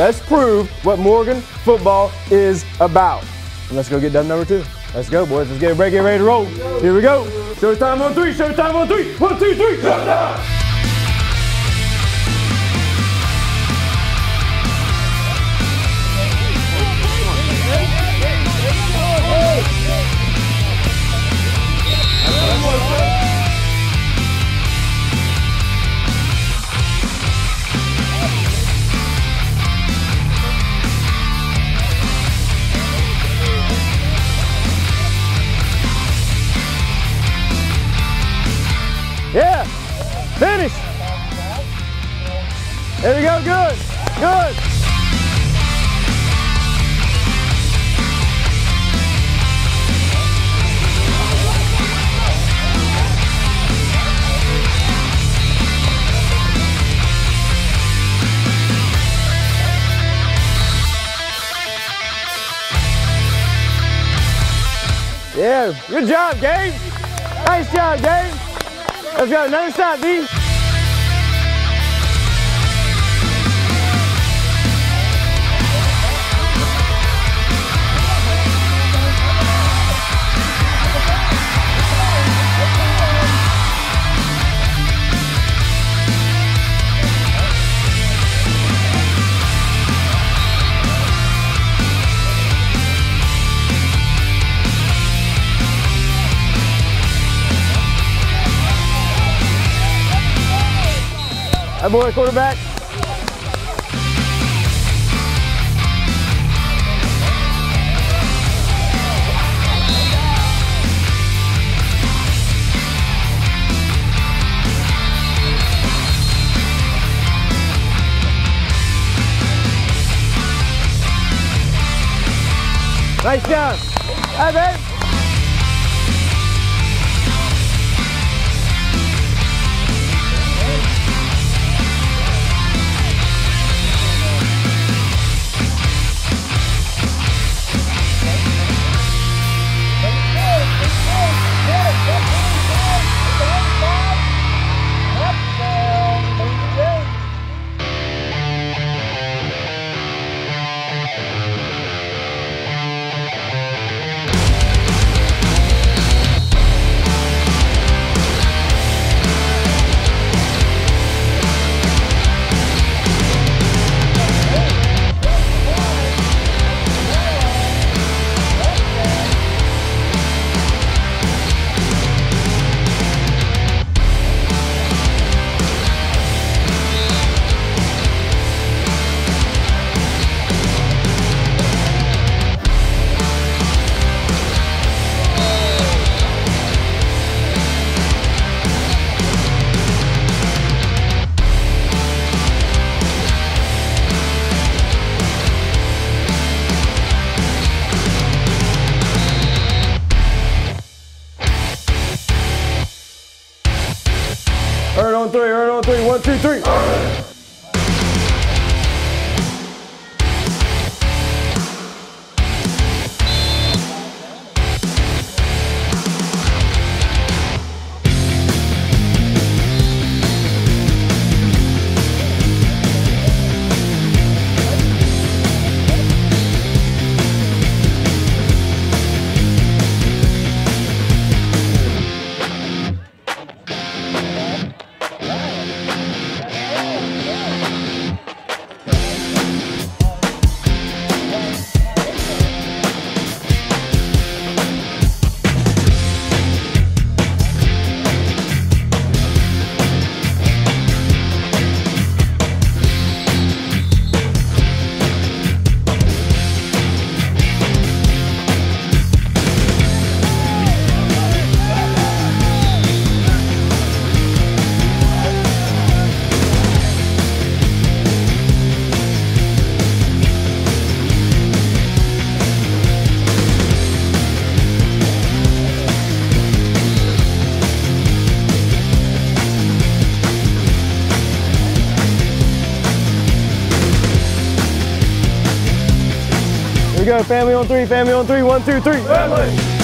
Let's prove what Morgan football is about. And let's go get dub number 2. Let's go, boys. Let's get ready to roll. Here we go. Showtime on 3. Showtime on 3. 1, 2, 3. Showtime! Yeah, finish. There we go, good, good. Yeah, good job, Gabe. Nice job, Gabe. Let's go, another shot, D. That boy, quarterback. Nice job. Hi, babe. Earn on 3, earn on 3. 1, 2, 3. Here we go, family on 3, family on 3. 1, 2, 3. Family.